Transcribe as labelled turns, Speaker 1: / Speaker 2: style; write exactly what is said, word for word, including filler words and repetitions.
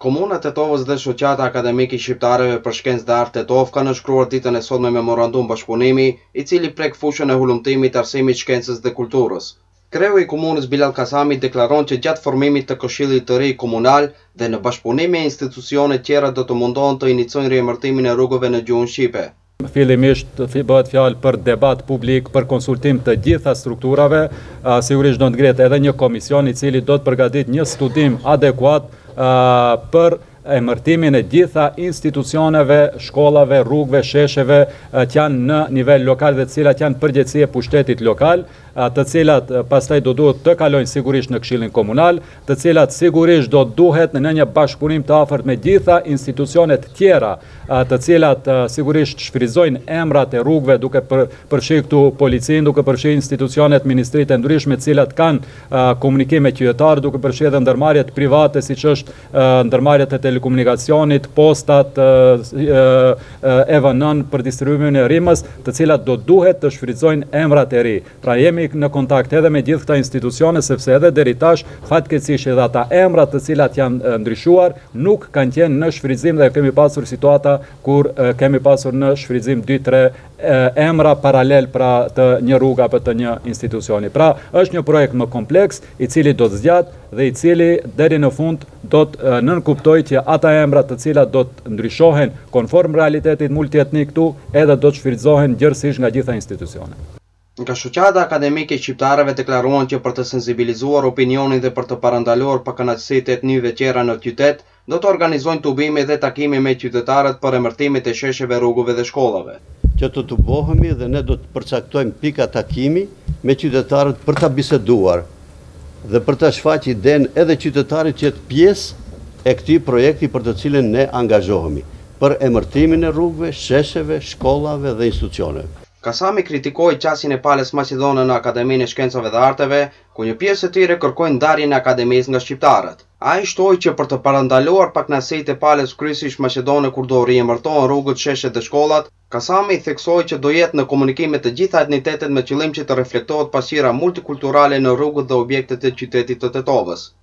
Speaker 1: Komuna Tetovës dhe Shoqata Akademike Shqiptarëve për Shkencë dhe Art Tetov kanë shkruar ditën e sotme memorandum bashkëpunimi, i cili prek fushën e hulumtimit, arsimit, shkencës dhe kulturës. Kreu i komunës Bilal Kasami deklaron që gjatë formimit të Këshillit të Ri Komunal dhe në bashkëpunim me institucione tjera do të mundohen të iniciojnë riemërtimin e rrugëve në gjuhën shqipe.
Speaker 2: Fillimisht bëhet fjalë për debat publik, për konsultim të gjitha strukturave, sigurisht do të ngrihet edhe një komision i cili do të përgatitë një studim adekuat për emërtimin e gjitha institucioneve, shkollave, rrugëve, shesheve që janë në nivel lokal dhe të cilat janë përgjegjësi e pushtetit lokal, të cilat pastaj do duhet të kalojnë sigurisht në Këshillin Komunal, të cilat sigurisht do duhet në një bashkëpunim të afërt me gjitha institucionet tjera, të cilat sigurisht shfrytëzojnë emrat e rrugëve, duke përfshirë këtu policinë, duke përfshirë institucionet, ministritë e ndryshme të cilat kanë komunikim me qytetarë, duke përfshirë edhe ndërmarrjet private, siç është ndërmarrjet e telekomunikacionit, postat, E V N për distribuimin e rrymës, të cilat do duhet të shfrytëzojnë emrat e ri. Pra jemi në kontakt edhe me gjithë këta institucione, sepse edhe deri tash fatkeqësisht edhe ata emrat të cilat janë ndryshuar nuk kanë qenë në shfrytëzim dhe kemi pasur situata kur kemi pasur në shfrytëzim dy tre emra paralel pra të një rrugë apo të një institucioni. Pra është një projekt më kompleks i cili do të zgjatë dhe i cili deri në fund do të nënkuptojë që ata emra të cilat do të ndryshohen konform realitetit multietnik këtu edhe do të shfrytëzohen gjërësisht nga gjitha institucionet.
Speaker 1: Nga Shoqata Akademike Shqiptarëve deklaruan që për të sensibilizuar opinionin dhe për të parandaluar pakënaqësitë e etnive tjera në qytet, do të organizojnë tubime dhe takime me qytetarët për emërtimet e shesheve, rrugëve dhe shkollave.
Speaker 3: Që të tubohemi dhe ne do të përcaktojmë pika takimi me qytetarët për ta biseduar dhe për ta shfaqur idenë edhe qytetarit që jetë pjesë e këtij projekti për të cilin ne angazhohemi, për emërtimin e rrugëve, shesheve, shkollave dhe institucioneve.
Speaker 1: Kasami kritikoi qasjen e palës maqedone në Akademinë e Shkencave dhe Arteve, ku një pjesë e tyre kërkojnë ndarjen e akademisë nga shqiptarët. Ai shtoi që për të parandaluar pakënaqësitë e palës kryesisht maqedone kur do riemërtohen rrugët, sheshet dhe shkollat, Kasami theksoi që do jetë në komunikim me të gjitha etnitetet me qëllim që të reflektohet pasqyra multikulturale në rrugët dhe objektet e qytetit të Tetovës.